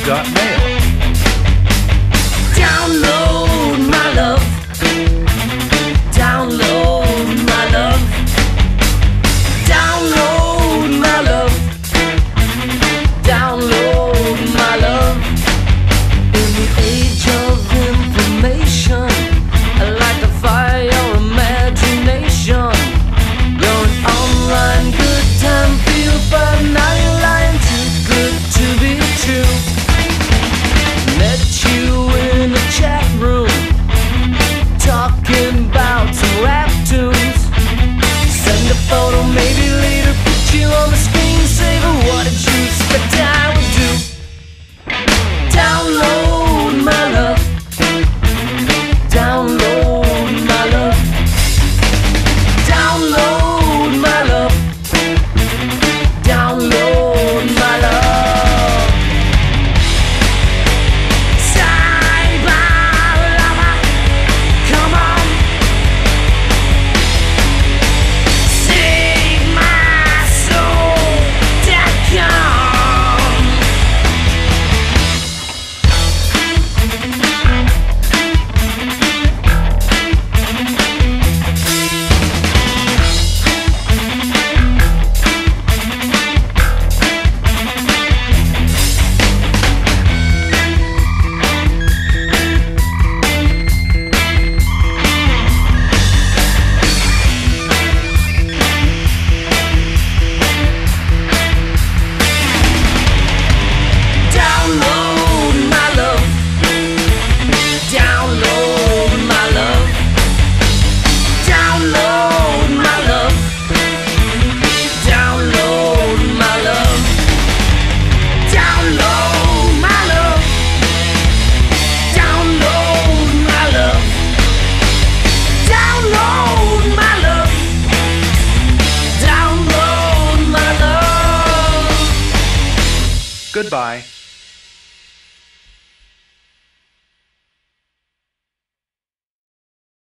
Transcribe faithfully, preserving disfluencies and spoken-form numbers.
got mail. Download my love. Download my love. Download my love. Download my love. In the age of information, I like to fire your imagination. You're an online good time feel, but now you're lying too good to be true. Met you in a chat room, talking about some rap tunes. Send a photo, maybe later put you on the screensaver. What did you expect I would do? Download my love. Download my love. Download my love. Download my love. Cyber-lover, come on. Save my soul dot com. Download my love. Download my love. Download my love. Download my love. Download my love. Download my love. Download my love. Download my love. Goodbye.